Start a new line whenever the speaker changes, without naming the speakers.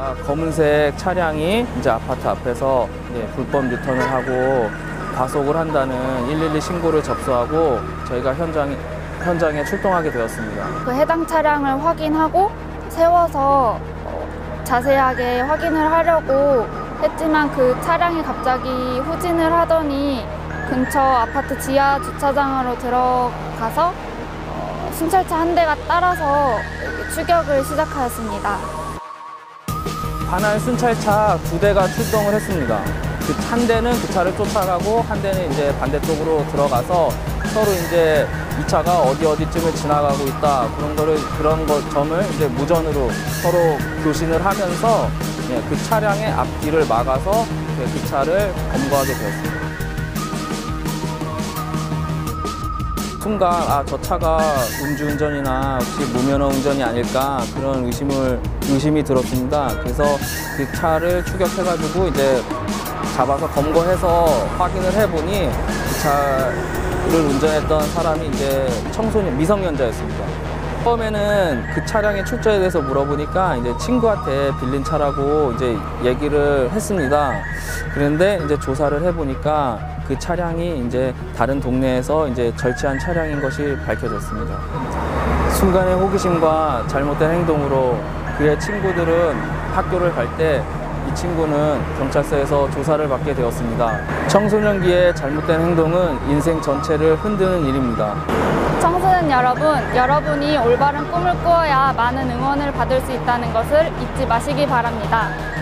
검은색 차량이 이제 아파트 앞에서 불법 유턴을 하고 과속을 한다는 112 신고를 접수하고 저희가 현장에 출동하게 되었습니다.
그 해당 차량을 확인하고 세워서 자세하게 확인을 하려고 했지만 그 차량이 갑자기 후진을 하더니 근처 아파트 지하 주차장으로 들어가서 순찰차 한 대가 따라서 추격을 시작하였습니다.
관할 순찰차 2대가 출동을 했습니다. 한 대는 그 차를 쫓아가고 한 대는 이제 반대쪽으로 들어가서 서로 이제 이 차가 어디쯤을 지나가고 있다 그런 점을 이제 무전으로 서로 교신을 하면서 그 차량의 앞뒤를 막아서 그 차를 검거하게 되었습니다. 순간 저 차가 음주운전이나 혹시 무면허 운전이 아닐까 그런 의심이 들었습니다. 그래서 그 차를 추격해가지고 이제 잡아서 검거해서 확인을 해보니 그 차를 운전했던 사람이 이제 미성년자였습니다. 처음에는 그 차량의 출처에 대해서 물어보니까 이제 친구한테 빌린 차라고 이제 얘기를 했습니다. 그런데 이제 조사를 해보니까 그 차량이 이제 다른 동네에서 이제 절취한 차량인 것이 밝혀졌습니다. 순간의 호기심과 잘못된 행동으로 그의 친구들은 학교를 갈 때 이 친구는 경찰서에서 조사를 받게 되었습니다. 청소년기의 잘못된 행동은 인생 전체를 흔드는 일입니다.
청소년 여러분, 여러분이 올바른 꿈을 꾸어야 많은 응원을 받을 수 있다는 것을 잊지 마시기 바랍니다.